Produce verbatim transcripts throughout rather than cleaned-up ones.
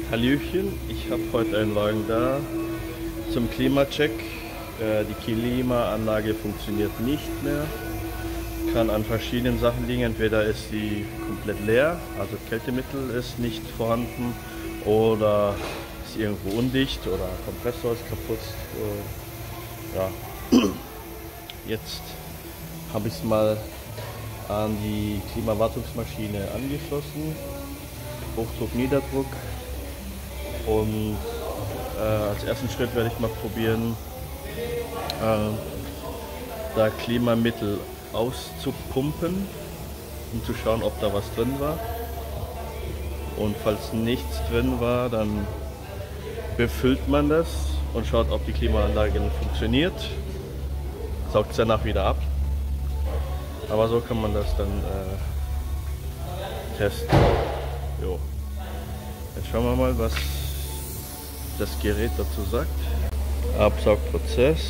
Hallöchen, ich habe heute einen Wagen da zum Klimacheck. Äh, die Klimaanlage funktioniert nicht mehr. Kann an verschiedenen Sachen liegen. Entweder ist sie komplett leer, also Kältemittel ist nicht vorhanden, oder ist irgendwo undicht oder Kompressor ist kaputt. Äh, ja. Jetzt habe ich es mal an die Klimawartungsmaschine angeschlossen. Hochdruck, Niederdruck. Und äh, als ersten Schritt werde ich mal probieren, äh, da Klimamittel auszupumpen, um zu schauen, ob da was drin war. Und falls nichts drin war, dann befüllt man das und schaut, ob die Klimaanlage funktioniert. Saugt es danach wieder ab. Aber so kann man das dann äh, testen. Jo. Jetzt schauen wir mal, was das Gerät dazu sagt. Absaugprozess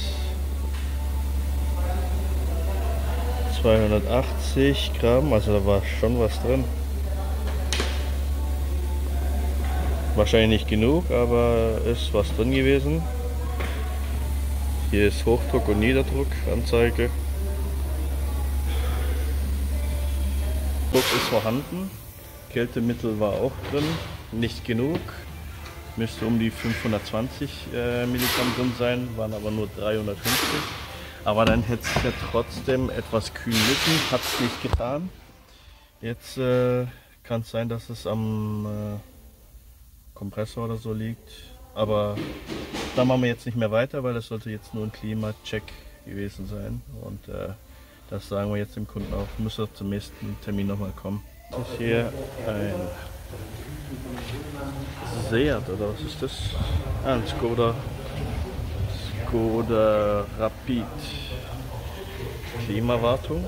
zweihundertachtzig Gramm, also da war schon was drin. Wahrscheinlich nicht genug, aber ist was drin gewesen. Hier ist Hochdruck und Niederdruckanzeige. Druck ist vorhanden, Kältemittel war auch drin, nicht genug. Müsste um die fünfhundertzwanzig äh, Milligramm drin sein, waren aber nur dreihundertfünfzig. Aber dann hätte es ja trotzdem etwas kühlen müssen, hat es nicht getan. Jetzt äh, kann es sein, dass es am äh, Kompressor oder so liegt. Aber da machen wir jetzt nicht mehr weiter, weil das sollte jetzt nur ein Klimacheck gewesen sein. Und äh, das sagen wir jetzt dem Kunden auch, muss er zum nächsten Termin nochmal kommen. Das ist hier ein Seat, oder was ist das? Ah, ein Skoda, Skoda Rapid Klimawartung.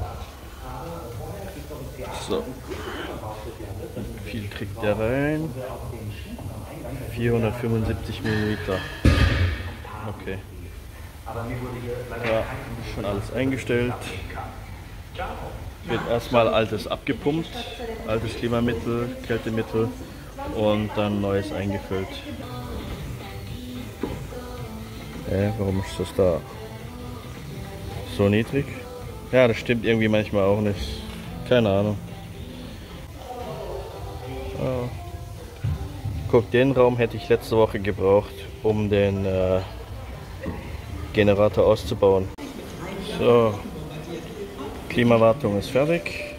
So, wie viel kriegt der rein? vierhundertfünfundsiebzig Milliliter. Okay. Ja, schon alles eingestellt. Wird erstmal altes abgepumpt, altes Klimamittel, Kältemittel und dann neues eingefüllt. Äh, warum ist das da so niedrig? Ja, das stimmt irgendwie manchmal auch nicht. Keine Ahnung. Oh. Guck, den Raum hätte ich letzte Woche gebraucht, um den äh, Generator auszubauen. So, Klimawartung ist fertig.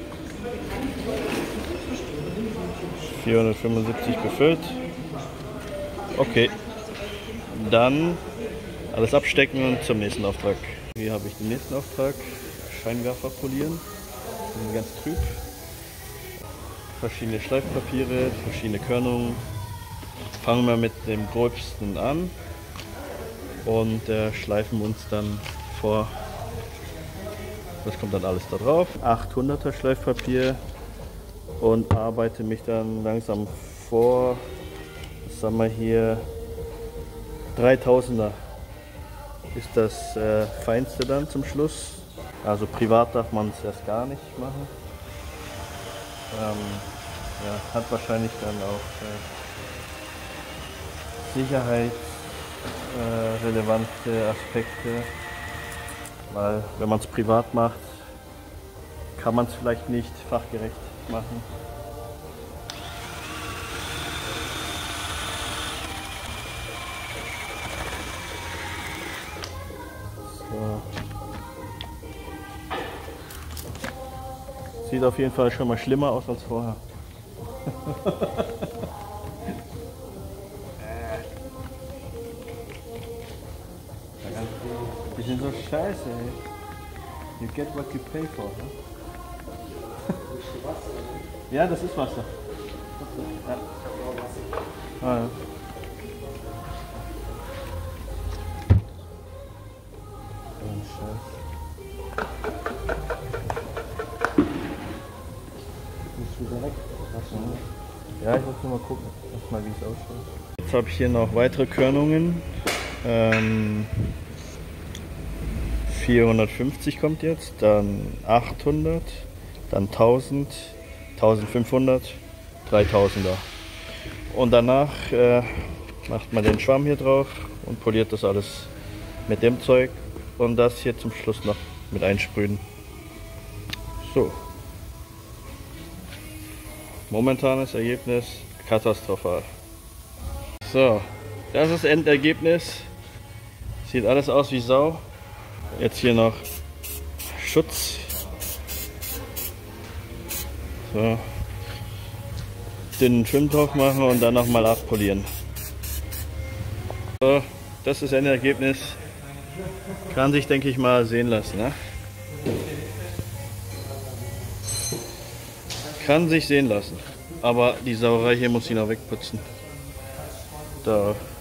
vierhundertfünfundsiebzig befüllt. Okay, dann alles abstecken und zum nächsten Auftrag. Hier habe ich den nächsten Auftrag. Scheinwerfer polieren. Die sind ganz trüb. Verschiedene Schleifpapiere, verschiedene Körnungen. Fangen wir mit dem gröbsten an und äh, schleifen uns dann vor. Das kommt dann alles da drauf. achthunderter Schleifpapier und arbeite mich dann langsam vor. Was haben wir hier? dreitausender ist das äh, feinste dann zum Schluss. Also privat darf man es erst gar nicht machen. Ähm, ja, hat wahrscheinlich dann auch äh, sicherheitsrelevante äh, Aspekte, weil wenn man es privat macht, kann man es vielleicht nicht fachgerecht machen. So. Sieht auf jeden Fall schon mal schlimmer aus als vorher. Die sind so scheiße, ey. You get what you pay for, ne? Ja, das ist Wasser. Ja. Ah, ja. Oh, Scheiße. Wieder weg. Ja, ich muss nur mal gucken, mal wie es ausschaut. Jetzt habe ich hier noch weitere Körnungen. Ähm, vierhundertfünfzig kommt jetzt, dann achthundert, dann tausend, eintausendfünfhundert, dreitausender. Und danach äh, macht man den Schwamm hier drauf und poliert das alles mit dem Zeug und das hier zum Schluss noch mit einsprühen. So. Momentanes Ergebnis katastrophal. So, das ist das Endergebnis. Sieht alles aus wie Sau. Jetzt hier noch Schutz. So. Den Film drauf machen und dann nochmal abpolieren. So, das ist ein Ergebnis. Kann sich, denke ich mal, sehen lassen. Ne? Kann sich sehen lassen. Aber die Sauerei hier muss ich noch wegputzen. Da